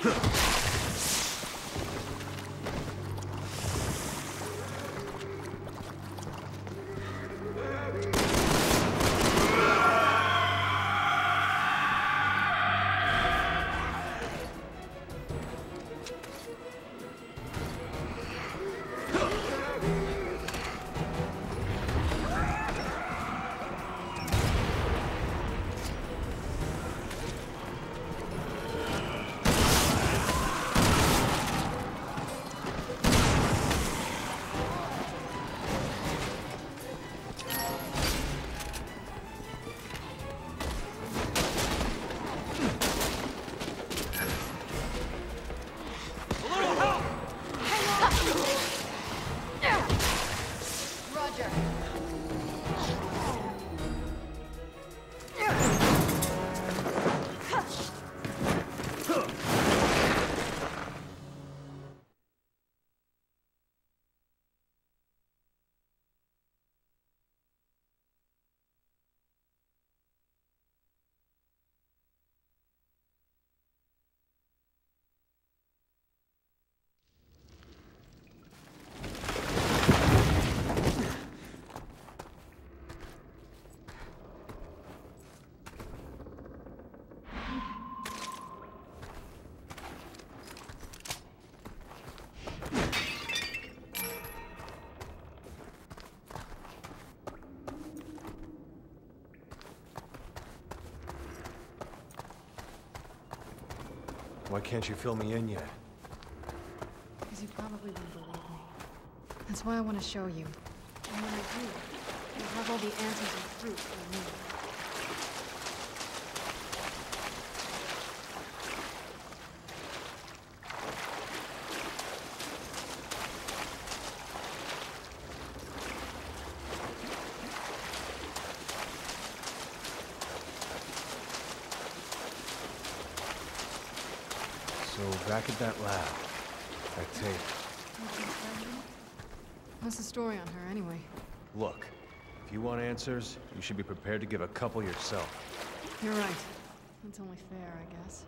Why can't you fill me in yet? Because you probably won't believe me. That's why I want to show you. And when I do, you'll have all the answers and proof you need. So, back at that lab. That tape. What's the story on her, anyway? Look, if you want answers, you should be prepared to give a couple yourself. You're right. That's only fair, I guess.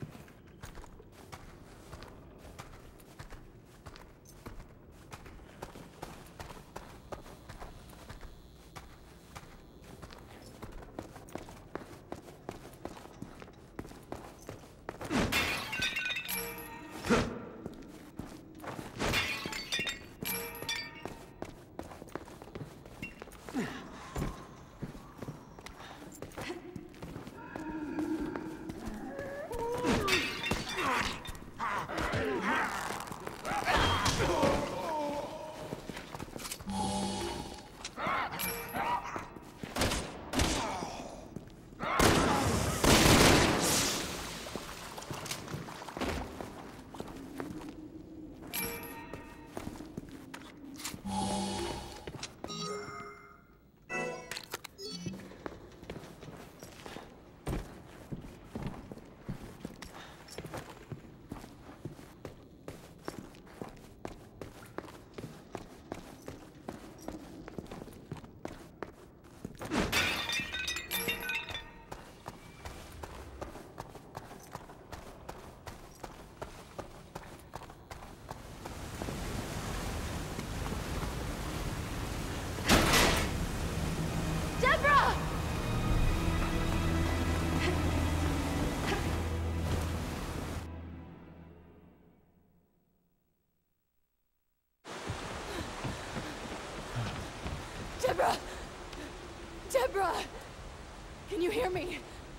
Deborah! Deborah! Can you hear me?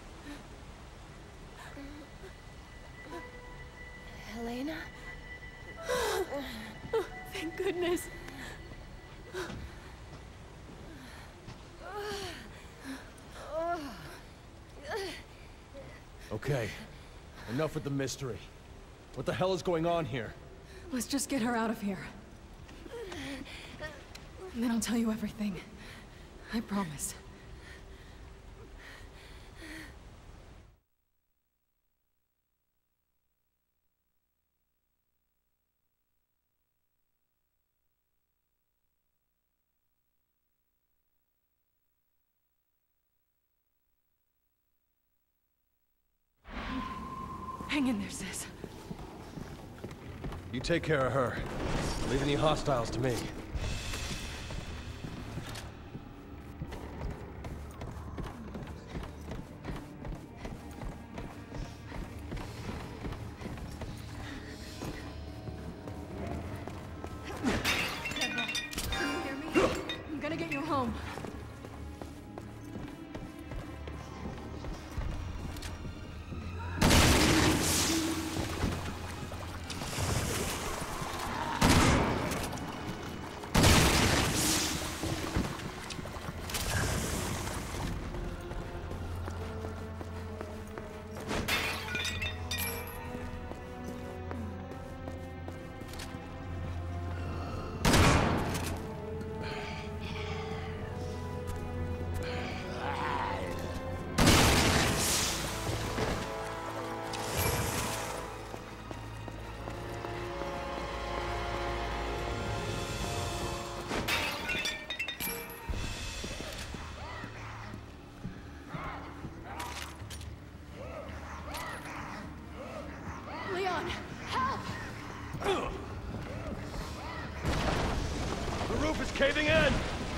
Helena? Thank goodness. Okay, enough with the mystery. What the hell is going on here? Let's just get her out of here. And then I'll tell you everything. I promise. Hang in there, sis. You take care of her. Leave any hostiles to me. Deborah, can you hear me? I'm gonna get you home. Leon, help! The roof is caving in!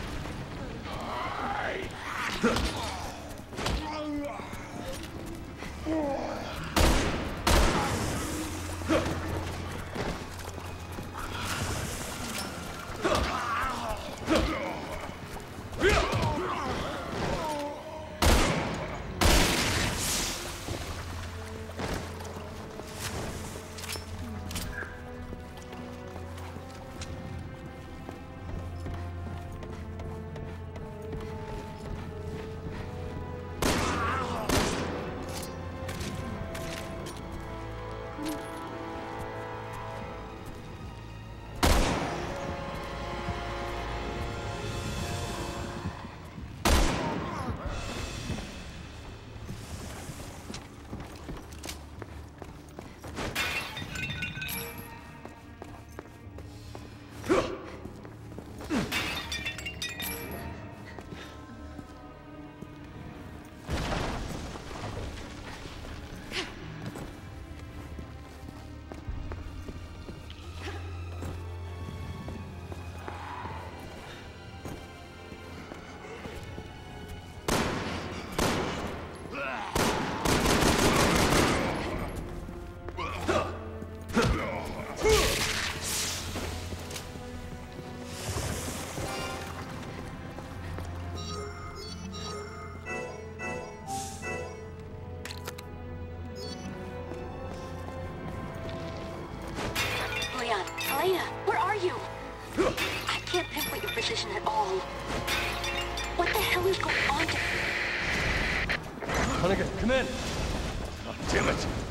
Leon, Elena, where are you? I can't pinpoint your position at all. What the hell is going on? Hunnigan, come in! Oh, damn it!